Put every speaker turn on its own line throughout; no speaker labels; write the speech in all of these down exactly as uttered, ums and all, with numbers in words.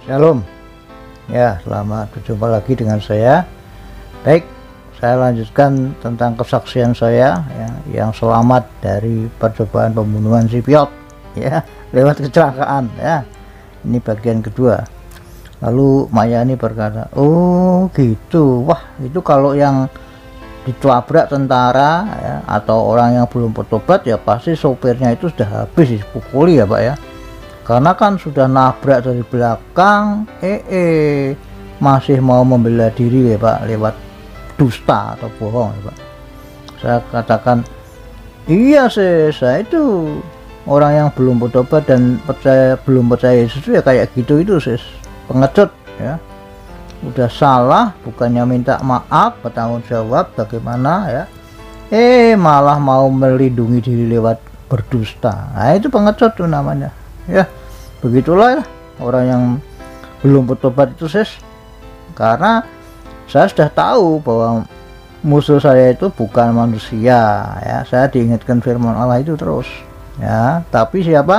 Shalom. Ya, selamat berjumpa lagi dengan saya. Baik, saya lanjutkan tentang kesaksian saya ya, yang selamat dari percobaan pembunuhan si Piot ya, lewat kecelakaan ya. Ini bagian kedua. Lalu Mayani berkata, "Oh, gitu. Wah, itu kalau yang ditabrak tentara ya, atau orang yang belum bertobat ya pasti sopirnya itu sudah habis dipukuli ya Pak ya, karena kan sudah nabrak dari belakang eh, eh masih mau membela diri ya Pak, lewat dusta atau bohong ya Pak." Saya katakan, iya sih, saya itu orang yang belum bertobat dan percaya belum percaya Yesus ya kayak gitu itu sih, pengecut ya, udah salah bukannya minta maaf bertanggung jawab bagaimana ya, eh malah mau melindungi diri lewat berdusta. Nah itu pengecut tuh namanya ya. Begitulah ya, orang yang belum bertobat itu sis, karena saya sudah tahu bahwa musuh saya itu bukan manusia ya. Saya diingatkan firman Allah itu terus ya, tapi siapa?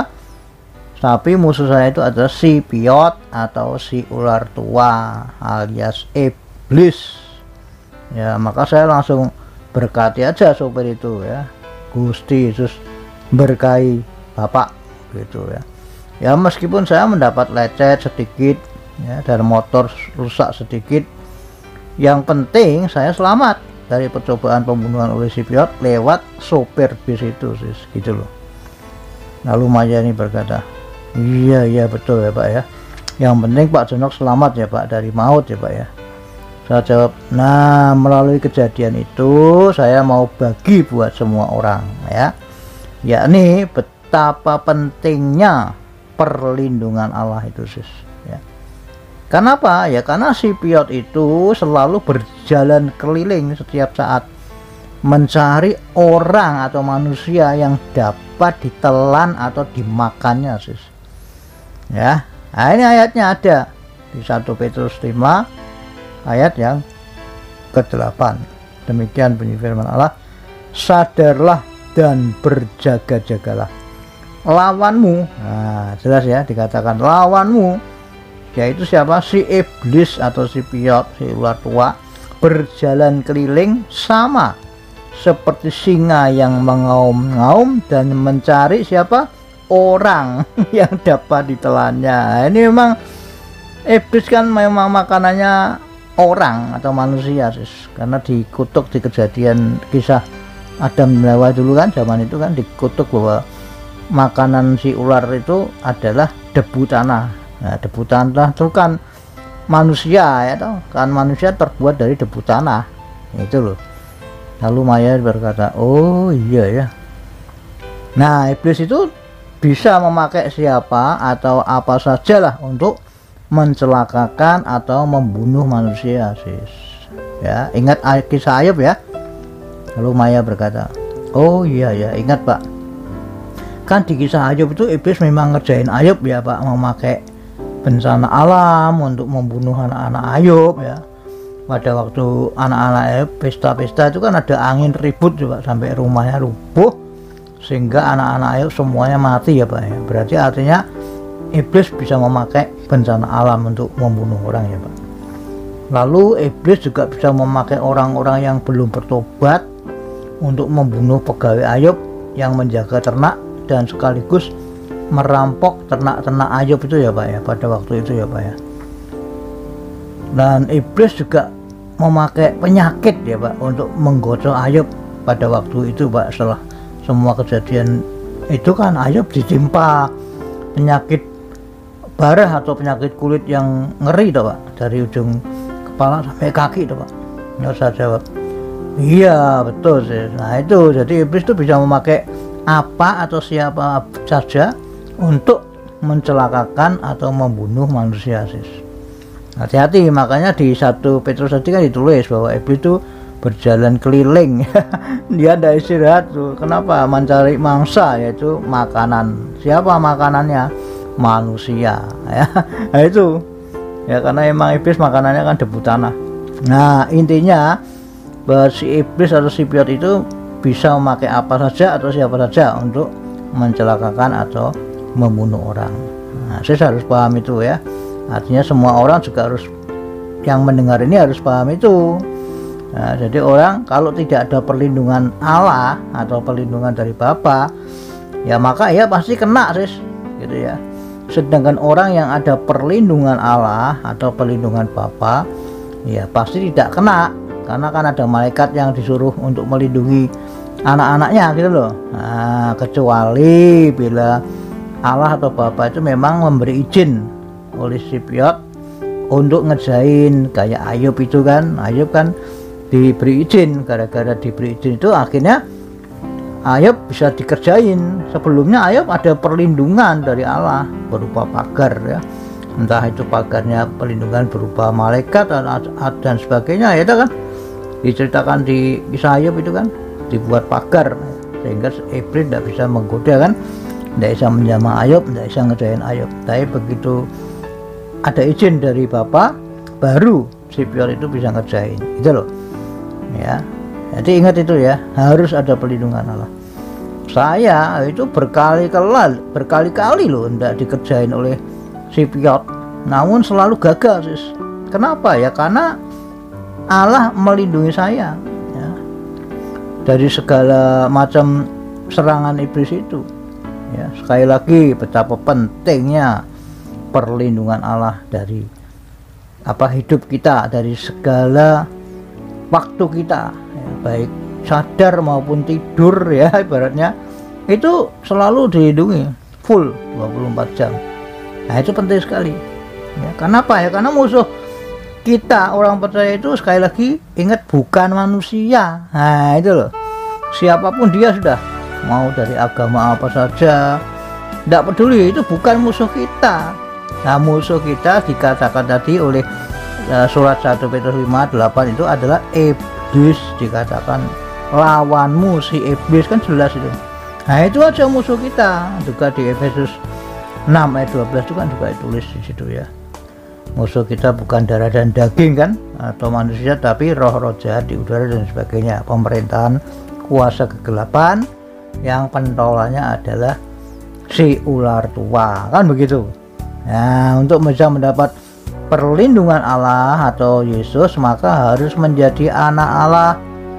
Tapi musuh saya itu adalah si Piot atau si ular tua alias iblis ya. Maka saya langsung berkati aja sopir itu ya, Gusti Yesus berkahi Bapak gitu ya. Ya meskipun saya mendapat lecet sedikit ya, dan motor rusak sedikit, yang penting saya selamat dari percobaan pembunuhan oleh si Piot lewat sopir bis itu sis, gitu loh. Lalu Mayani berkata, iya iya betul ya Pak ya, yang penting Pak Jonok selamat ya Pak dari maut ya Pak ya. Saya jawab, nah melalui kejadian itu saya mau bagi buat semua orang ya, yakni betapa pentingnya perlindungan Allah itu sis ya. Kenapa ya? Karena si Piot itu selalu berjalan keliling setiap saat mencari orang atau manusia yang dapat ditelan atau dimakannya sis ya. Nah ini ayatnya ada di satu Petrus lima ayat yang ke delapan. Demikian bunyi firman Allah, sadarlah dan berjaga-jagalah, lawanmu, nah jelas ya dikatakan lawanmu, yaitu siapa? Si iblis atau si Piot, si ular tua, berjalan keliling sama seperti singa yang mengaum-ngaum dan mencari siapa? Orang yang dapat ditelannya. Ini memang iblis kan memang makanannya orang atau manusia sis, karena dikutuk di kejadian kisah Adam dan Hawa dulu kan, zaman itu kan dikutuk bahwa makanan si ular itu adalah debu tanah. Nah, debu tanah itu kan manusia ya toh, kan manusia terbuat dari debu tanah itu loh. Lalu Maya berkata, oh iya ya. Nah iblis itu bisa memakai siapa atau apa sajalah untuk mencelakakan atau membunuh manusia sis ya. Ingat kisah Ayub ya. Lalu Maya berkata, oh iya ya, ingat Pak, kan di kisah Ayub itu iblis memang ngerjain Ayub ya Pak, memakai bencana alam untuk membunuh anak-anak Ayub ya. Pada waktu anak-anak Ayub pesta-pesta itu kan ada angin ribut juga sampai rumahnya rubuh sehingga anak-anak Ayub semuanya mati ya Pak ya. Berarti artinya iblis bisa memakai bencana alam untuk membunuh orang ya Pak. Lalu iblis juga bisa memakai orang-orang yang belum bertobat untuk membunuh pegawai Ayub yang menjaga ternak dan sekaligus merampok ternak-ternak Ayub itu ya Pak ya, pada waktu itu ya Pak ya. Dan iblis juga memakai penyakit ya Pak untuk menggocok Ayub pada waktu itu Pak. Setelah semua kejadian itu kan Ayub ditimpa penyakit barah atau penyakit kulit yang ngeri toh Pak, dari ujung kepala sampai kaki toh Pak. Nah, saya jawab, iya betul sih. Nah itu jadi iblis itu bisa memakai apa atau siapa saja untuk mencelakakan atau membunuh manusia sis. Hati-hati, makanya di satu Petrus tadi kan ditulis bahwa iblis itu berjalan keliling dia ada istirahat tuh. Kenapa? Mencari mangsa, yaitu makanan. Siapa makanannya? Manusia ya. Nah itu ya, karena emang iblis makanannya kan debu tanah. Nah intinya bahwa si iblis atau si Piot itu bisa memakai apa saja atau siapa saja untuk mencelakakan atau membunuh orang. Nah, saya harus paham itu ya. Artinya semua orang juga harus, yang mendengar ini harus paham itu. Nah, jadi orang kalau tidak ada perlindungan Allah atau perlindungan dari Bapa, ya maka ya pasti kena sis, gitu ya. Sedangkan orang yang ada perlindungan Allah atau perlindungan Bapa, ya pasti tidak kena, karena kan ada malaikat yang disuruh untuk melindungi anak-anaknya gitu loh. Nah, kecuali bila Allah atau Bapa itu memang memberi izin oleh Sipiot untuk ngejain, kayak Ayub itu kan. Ayub kan diberi izin, gara-gara diberi izin itu akhirnya Ayub bisa dikerjain. Sebelumnya Ayub ada perlindungan dari Allah berupa pagar ya, entah itu pagarnya perlindungan berupa malaikat dan, dan sebagainya ya, itu kan diceritakan di kisah Ayub itu kan, dibuat pagar sehingga iblis tidak bisa menggoda kan, tidak bisa menjamah Ayub, tidak bisa ngejain Ayub. Tapi begitu ada izin dari Bapa, baru Sipiot itu bisa ngerjain itu loh ya. Jadi ingat itu ya, harus ada perlindungan Allah. Saya itu berkali-kali berkali-kali loh tidak dikerjain oleh Sipiot, namun selalu gagal sis. Kenapa ya? Karena Allah melindungi saya ya, dari segala macam serangan iblis itu ya. Sekali lagi betapa pentingnya perlindungan Allah dari apa hidup kita, dari segala waktu kita ya, baik sadar maupun tidur ya, ibaratnya itu selalu dilindungi full dua puluh empat jam. Nah itu penting sekali ya. Kenapa ya? Karena musuh kita orang percaya itu sekali lagi ingat bukan manusia. Nah itu loh, siapapun dia sudah, mau dari agama apa saja, tidak peduli, itu bukan musuh kita. Nah musuh kita dikatakan tadi oleh uh, surat satu Petrus lima delapan itu adalah iblis, dikatakan lawanmu si iblis, kan jelas itu. Nah itu aja musuh kita. Juga di Efesus enam ayat dua belas itu kan juga ditulis di situ ya. Musuh kita bukan darah dan daging kan atau manusia, tapi roh-roh jahat di udara dan sebagainya, pemerintahan kuasa kegelapan yang pentolannya adalah si ular tua, kan begitu. Nah untuk bisa mendapat perlindungan Allah atau Yesus, maka harus menjadi anak Allah.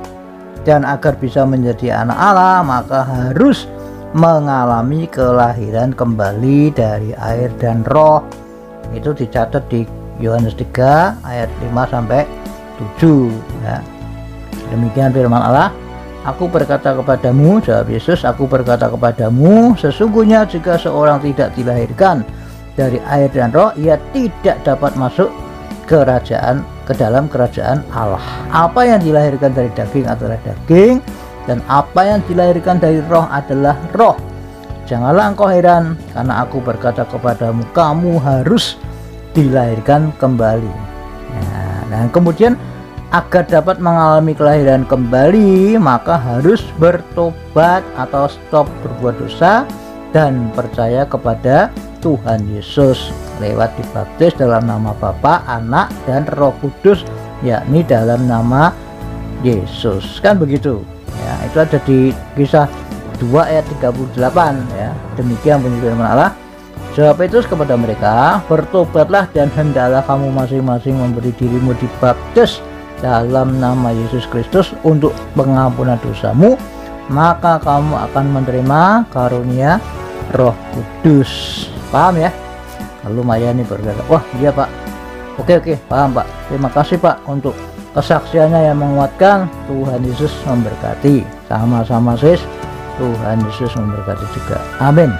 Dan agar bisa menjadi anak Allah, maka harus mengalami kelahiran kembali dari air dan roh. Itu dicatat di Yohanes tiga ayat lima sampai tujuh ya. Demikian firman Allah. Aku berkata kepadamu, jawab Yesus, aku berkata kepadamu, sesungguhnya jika seorang tidak dilahirkan dari air dan roh, ia tidak dapat masuk kerajaan ke dalam kerajaan Allah. Apa yang dilahirkan dari daging adalah daging, dan apa yang dilahirkan dari roh adalah roh. Janganlah engkau heran, karena aku berkata kepadamu, kamu harus dilahirkan kembali. Nah, dan kemudian agar dapat mengalami kelahiran kembali, maka harus bertobat atau stop berbuat dosa dan percaya kepada Tuhan Yesus lewat dibaptis dalam nama Bapa, Anak, dan Roh Kudus, yakni dalam nama Yesus, kan begitu ya. Itu ada di Kisah dua ayat tiga puluh delapan ya. Demikian bunyi firman Allah. Jawab Petrus kepada mereka, bertobatlah dan hendaklah kamu masing-masing memberi dirimu dibaptis dalam nama Yesus Kristus untuk pengampunan dosamu, maka kamu akan menerima karunia Roh Kudus. Paham ya? Lumayan nih berkata, wah iya Pak, oke oke paham Pak, terima kasih Pak untuk kesaksiannya yang menguatkan. Tuhan Yesus memberkati. Sama-sama sis, Tuhan Yesus memberkati juga. Amin.